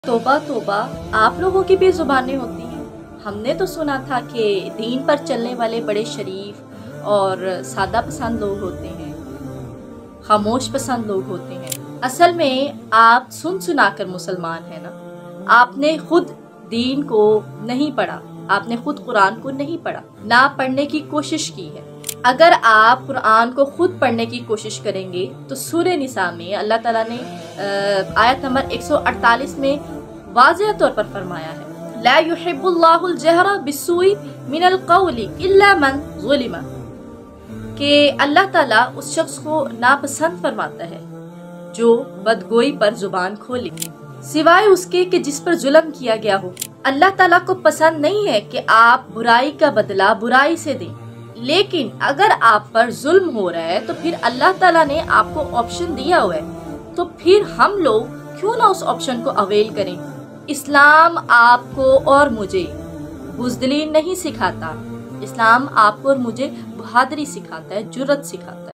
तौबा तौबा, आप लोगों की भी ज़ुबानें होती हैं। हमने तो सुना था कि दीन पर चलने वाले बड़े शरीफ और सादा पसंद लोग होते हैं, खामोश पसंद लोग होते हैं। असल में आप सुन सुनाकर मुसलमान हैं ना। आपने खुद दीन को नहीं पढ़ा, आपने खुद कुरान को नहीं पढ़ा, ना पढ़ने की कोशिश की है। अगर आप कुरान को खुद पढ़ने की कोशिश करेंगे तो सूरह निसा में अल्लाह ताला ने आयत नंबर 148 में वाज़ेह तौर पर फरमाया है, ला युहिब्बुल्लाहुल जहरा बिस्सूई मिनल क़ौली इल्ला मन ज़ुलिमा, कि अल्लाह ताला उस शख्स को नापसंद फरमाता है जो बदगोई पर जुबान खोले, सिवाय उसके कि जिस पर जुल्म किया गया हो। अल्लाह ताला को पसंद नहीं है कि आप बुराई का बदला बुराई से दें, लेकिन अगर आप पर जुल्म हो रहा है तो फिर अल्लाह ताला ने आपको ऑप्शन दिया हुआ है, तो फिर हम लोग क्यों ना उस ऑप्शन को अवेल करें। इस्लाम आपको और मुझे बुज़दिली नहीं सिखाता, इस्लाम आपको और मुझे बहादुरी सिखाता है, जुर्रत सिखाता है।